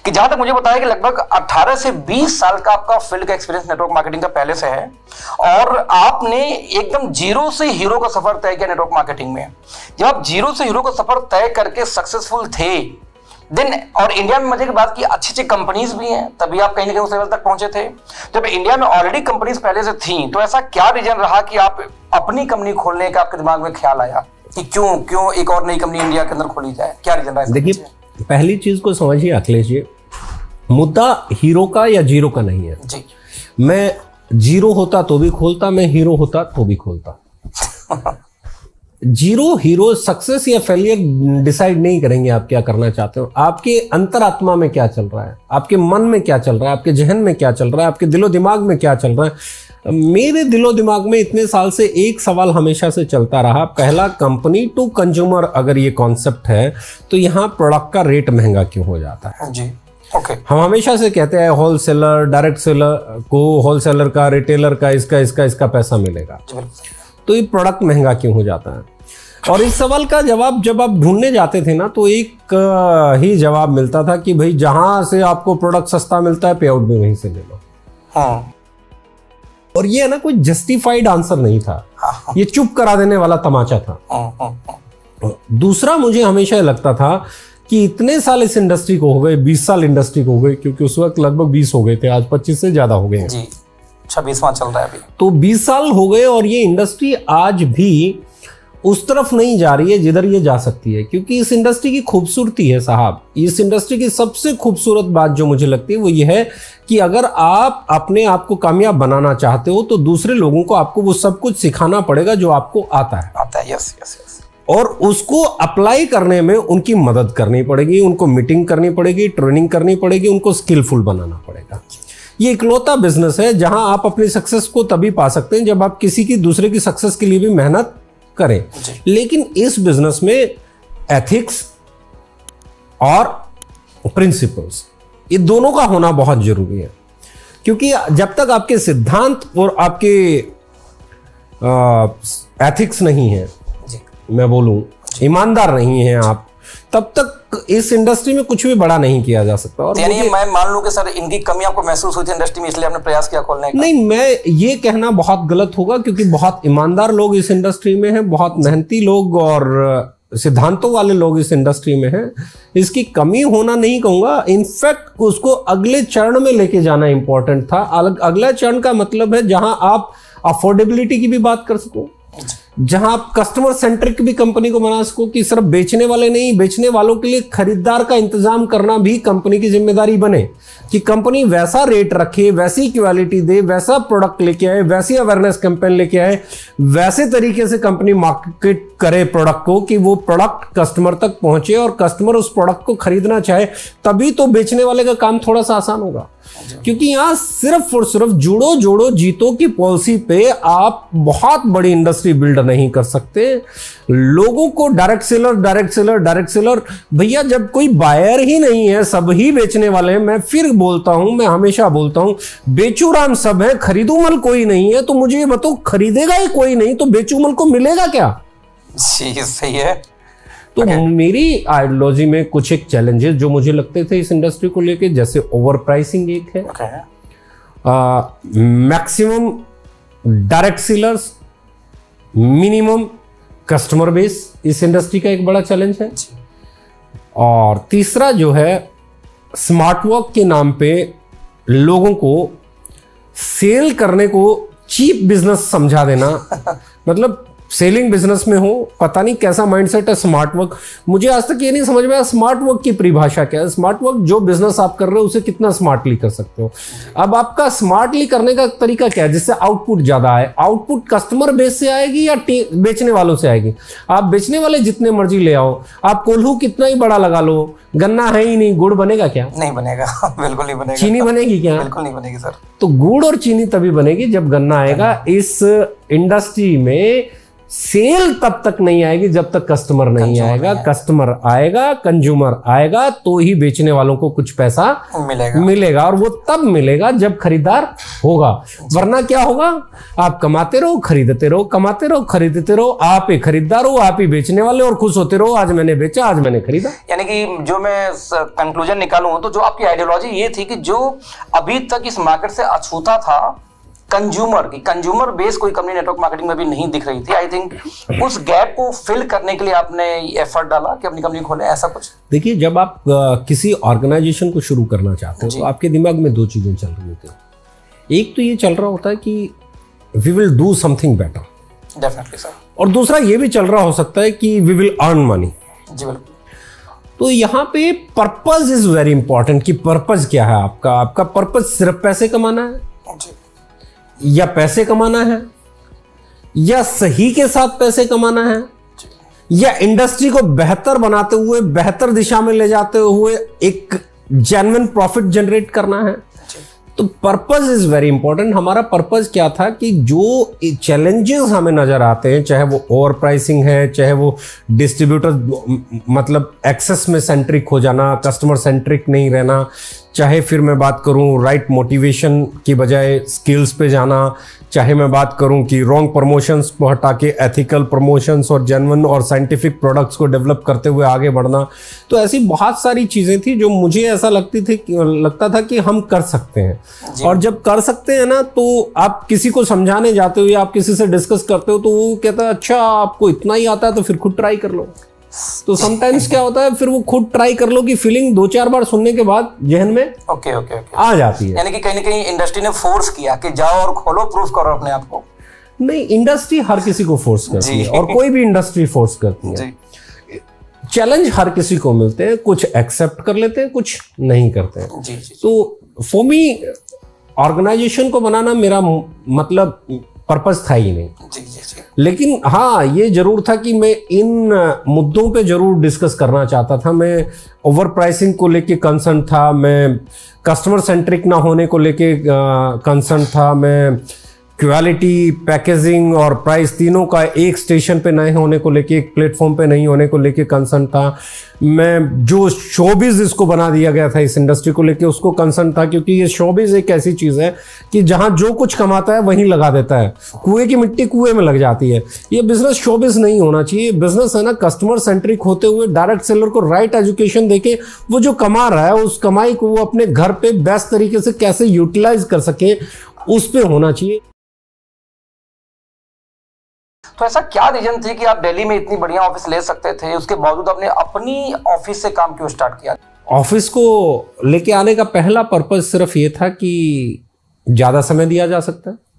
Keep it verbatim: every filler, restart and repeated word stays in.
कि जहां तक मुझे बताया कि लगभग अठारह से बीस साल का आपका फील्ड का एक्सपीरियंस नेटवर्क मार्केटिंग का पहले से है और आपने एकदम जीरो से हीरो का सफर तय किया नेटवर्क मार्केटिंग में। जब आप जीरो से हीरो का सफर तय करके सक्सेसफुल थे देन, और इंडिया में मजे की बात की अच्छी अच्छी कंपनीज भी हैं, तभी आप कहीं ना कहीं उस लेवल तक पहुंचे थे। जब इंडिया में ऑलरेडी कंपनीज पहले से थी तो ऐसा क्या रीजन रहा कि आप अपनी कंपनी खोलने का आपके दिमाग में ख्याल आया कि क्यों क्यों एक और नई कंपनी इंडिया के अंदर खोली जाए? क्या रीजन रहा? देखिए, पहली चीज को समझिए अखिलेश जी, मुद्दा हीरो का या जीरो का नहीं है जी। मैं जीरो होता तो भी खोलता, मैं हीरो होता तो भी खोलता। जीरो हीरो सक्सेस या फेलियर डिसाइड नहीं करेंगे आप क्या करना चाहते हो। आपके अंतरात्मा में क्या चल रहा है, आपके मन में क्या चल रहा है, आपके जहन में क्या चल रहा है, आपके दिलो दिमाग में क्या चल रहा है। मेरे दिलो दिमाग में इतने साल से एक सवाल हमेशा से चलता रहा। पहला, कंपनी टू कंज्यूमर अगर ये कॉन्सेप्ट है तो यहाँ प्रोडक्ट का रेट महंगा क्यों हो जाता है? जी, ओके। हम हमेशा से कहते हैं होलसेलर, डायरेक्ट सेलर को, होलसेलर का, रिटेलर का, इसका इसका इसका पैसा मिलेगा, तो ये प्रोडक्ट महंगा क्यों हो जाता है? और इस सवाल का जवाब जब आप ढूंढने जाते थे ना तो एक ही जवाब मिलता था कि भाई जहां से आपको प्रोडक्ट सस्ता मिलता है पे आउट भी वहीं से ले लो। हाँ। और ये है ना, कोई जस्टिफाइड आंसर नहीं था, ये चुप करा देने वाला तमाचा था। दूसरा, मुझे हमेशा लगता था कि इतने साल इस इंडस्ट्री को हो गए, बीस साल इंडस्ट्री को हो गए, क्योंकि उस वक्त लगभग बीस हो गए थे, आज पच्चीस से ज्यादा हो गए हैं जी, छब्बीसवां चल रहा है अभी। तो बीस साल हो गए और ये इंडस्ट्री आज भी उस तरफ नहीं जा रही है जिधर ये जा सकती है। क्योंकि इस इंडस्ट्री की खूबसूरती है साहब, इस इंडस्ट्री की सबसे खूबसूरत बात जो मुझे लगती है वो ये है कि अगर आप अपने आप को कामयाब बनाना चाहते हो तो दूसरे लोगों को आपको वो सब कुछ सिखाना पड़ेगा जो आपको आता है आता है यस यस यस और उसको अप्लाई करने में उनकी मदद करनी पड़ेगी, उनको मीटिंग करनी पड़ेगी, ट्रेनिंग करनी पड़ेगी, उनको स्किलफुल बनाना पड़ेगा। ये इकलौता बिजनेस है जहां आप अपनी सक्सेस को तभी पा सकते हैं जब आप किसी की, दूसरे की सक्सेस के लिए भी मेहनत करें। लेकिन इस बिजनेस में एथिक्स और प्रिंसिपल्स, ये दोनों का होना बहुत जरूरी है। क्योंकि जब तक आपके सिद्धांत और आपके एथिक्स नहीं है, मैं बोलूं ईमानदार नहीं है आप, तब तक इस इंडस्ट्री में कुछ भी बड़ा नहीं किया जा सकता। और यानी मैं मान लूं कि सर इनकी कमी आपको महसूस हुई थी इंडस्ट्री में, इसलिए आपने प्रयास किया खोलने का? नहीं, मैं ये कहना बहुत गलत होगा, क्योंकि बहुत ईमानदार लोग इस इंडस्ट्री में हैं, बहुत मेहनती लोग और सिद्धांतों वाले लोग इस इंडस्ट्री में हैं। इसकी कमी होना नहीं कहूंगा, इनफैक्ट उसको अगले चरण में लेके जाना इंपॉर्टेंट था। अगला चरण का मतलब है जहां आप अफोर्डेबिलिटी की भी बात कर सको, जहां आप कस्टमर सेंट्रिक भी कंपनी को बना सको कि सिर्फ बेचने वाले नहीं, बेचने वालों के लिए खरीदार का इंतजाम करना भी कंपनी की जिम्मेदारी बने, कि कंपनी वैसा रेट रखे, वैसी क्वालिटी दे, वैसा प्रोडक्ट लेके आए, वैसी अवेयरनेस कैंपेन लेके आए, वैसे तरीके से कंपनी मार्केट करे प्रोडक्ट को कि वो प्रोडक्ट कस्टमर तक पहुंचे और कस्टमर उस प्रोडक्ट को खरीदना चाहे, तभी तो बेचने वाले का काम थोड़ा सा आसान होगा। क्योंकि यहां सिर्फ और सिर्फ जुड़ो जोड़ो जीतो की पॉलिसी पे आप बहुत बड़ी इंडस्ट्री बिल्ड नहीं कर सकते। लोगों को direct seller direct seller direct seller भैया, जब कोई बायर ही नहीं है, सब ही बेचने वाले हैं। मैं फिर बोलता हूं, मैं हमेशा बोलता हूं, बेचू राम सब है, खरीदू मल कोई नहीं है। तो मुझे ये बताओ, खरीदेगा ही कोई नहीं तो बेचू मल को मिलेगा क्या? सही है। तो okay. मेरी आइडियोलॉजी में कुछ एक चैलेंजेस जो मुझे लगते थे इस इंडस्ट्री को लेके, जैसे ओवर प्राइसिंग एक है, maximum direct sellers, minimum customer base, इस इंडस्ट्री का एक बड़ा चैलेंज है। और तीसरा जो है, स्मार्ट वर्क के नाम पे लोगों को सेल करने को चीप बिजनेस समझा देना। मतलब सेलिंग बिजनेस में हो, पता नहीं कैसा माइंडसेट है स्मार्ट वर्क। मुझे आज तक ये नहीं समझ में आया स्मार्ट वर्क की परिभाषा क्या है। स्मार्ट वर्क, जो बिजनेस आप कर रहे हो उसे कितना स्मार्टली कर सकते हो। अब आपका स्मार्टली करने का तरीका क्या है जिससे आउटपुट ज्यादा आए? आउटपुट कस्टमर बेस से आएगी या बेचने वालों से आएगी? आप बेचने वाले जितने मर्जी ले आओ, आप कोल्हू कितना ही बड़ा लगा लो, गन्ना है ही नहीं, गुड़ बनेगा क्या? नहीं बनेगा, बिल्कुल नहीं बनेगा। चीनी बनेगी क्या? बिल्कुल नहीं बनेगी सर। तो गुड़ और चीनी तभी बनेगी जब गन्ना आएगा। इस इंडस्ट्री में सेल तब तक नहीं आएगी जब तक कस्टमर नहीं आएगा। कस्टमर आएगा, कंज्यूमर आएगा तो ही बेचने वालों को कुछ पैसा मिलेगा मिलेगा और वो तब मिलेगा जब खरीदार होगा। वरना क्या होगा, आप कमाते रहो खरीदते रहो, कमाते रहो खरीदते रहो, आप ही खरीदार हो, आप ही बेचने वाले और खुश होते रहो, आज मैंने बेचा, आज मैंने खरीदा। यानी कि जो मैं कंक्लूजन निकालूं तो जो आपकी आइडियोलॉजी ये थी कि जो अभी तक इस मार्केट से अछूता था कंज्यूमर की, कंज्यूमर बेस कोई कंपनी नेटवर्क मार्केटिंग में भी नहीं दिख रही थी। आई थिंक उस गैप को फिल करने के लिए आपने एफर्ट डाला कि अपनी कंपनी खोले, ऐसा कुछ? देखिए, जब आप आ, किसी ऑर्गेनाइजेशन को शुरू करना चाहते हो तो आपके दिमाग में दो चीजें चल रही होती है। एक तो ये चल रहा होता है कि we will do something better, definitely sir, और दूसरा ये भी चल रहा हो सकता है कि वी विल अर्न मनी। जी बिल्कुल। तो यहाँ पे पर्पज इज वेरी इंपॉर्टेंट कि पर्पज क्या है आपका। आपका पर्पज सिर्फ पैसे कमाना है जी, या पैसे कमाना है, या सही के साथ पैसे कमाना है, या इंडस्ट्री को बेहतर बनाते हुए बेहतर दिशा में ले जाते हुए एक जेन्युइन प्रॉफिट जनरेट करना है। तो पर्पज इज वेरी इंपॉर्टेंट। हमारा पर्पज क्या था कि जो चैलेंजेस हमें नजर आते हैं, चाहे वो ओवर प्राइसिंग है, चाहे वो डिस्ट्रीब्यूटर मतलब एक्सेस में सेंट्रिक हो जाना, कस्टमर सेंट्रिक नहीं रहना, चाहे फिर मैं बात करूं राइट मोटिवेशन की बजाय स्किल्स पे जाना, चाहे मैं बात करूं कि रॉन्ग प्रमोशंस को हटा के एथिकल प्रमोशंस और जेन्युइन और साइंटिफिक प्रोडक्ट्स को डेवलप करते हुए आगे बढ़ना। तो ऐसी बहुत सारी चीज़ें थी जो मुझे ऐसा लगती थी लगता था कि हम कर सकते हैं। और जब कर सकते हैं ना, तो आप किसी को समझाने जाते हो या आप किसी से डिस्कस करते हो तो वो कहता है अच्छा आपको इतना ही आता है तो फिर खुद ट्राई कर लो। तो समटाइम्स क्या होता है, फिर वो खुद ट्राई कर लो की फीलिंग दो चार बार सुनने के बाद जहन में ओके ओके ओके आ जाती है। यानी कि कहीं ना कहीं इंडस्ट्री ने फोर्स किया कि जाओ और खोलो, प्रूफ करो अपने आप को। नहीं, इंडस्ट्री हर किसी को फोर्स करती है और कोई भी इंडस्ट्री फोर्स करती है। चैलेंज हर किसी को मिलते हैं, कुछ एक्सेप्ट कर लेते हैं, कुछ नहीं करते हैं। जी, जी, तो फॉर मी ऑर्गेनाइजेशन को बनाना मेरा मतलब पर्पस था ही नहीं। जी, जी, जी। लेकिन हाँ, ये जरूर था कि मैं इन मुद्दों पे जरूर डिस्कस करना चाहता था। मैं ओवर प्राइसिंग को लेके कंसर्न था, मैं कस्टमर सेंट्रिक ना होने को लेके कंसर्न था, मैं क्वालिटी, पैकेजिंग और प्राइस तीनों का एक स्टेशन पे नहीं होने को लेके, एक प्लेटफॉर्म पे नहीं होने को लेके कंसर्न था। मैं जो शोबिज इसको बना दिया गया था इस इंडस्ट्री को लेके उसको कंसर्न था, क्योंकि ये शोबिज एक ऐसी चीज़ है कि जहां जो कुछ कमाता है वहीं लगा देता है। कुएं की मिट्टी कुएं में लग जाती है। ये बिजनेस शोबिज नहीं होना चाहिए। बिजनेस है ना कस्टमर सेंट्रिक होते हुए डायरेक्ट सेलर को राइट एजुकेशन देके वो जो कमा रहा है उस कमाई को वो अपने घर पे बेस्ट तरीके से कैसे यूटिलाइज कर सके उस पर होना चाहिए। तो ऐसा क्या रीजन थी कि आप दिल्ली में इतनी बढ़िया ऑफिस ले सकते थे, उसके बावजूद आपने अपनी ऑफिस से काम क्यों स्टार्ट किया? ऑफिस को लेके आने का पहला पर्पस सिर्फ ये था कि ज्यादा समय दिया जा सकता है।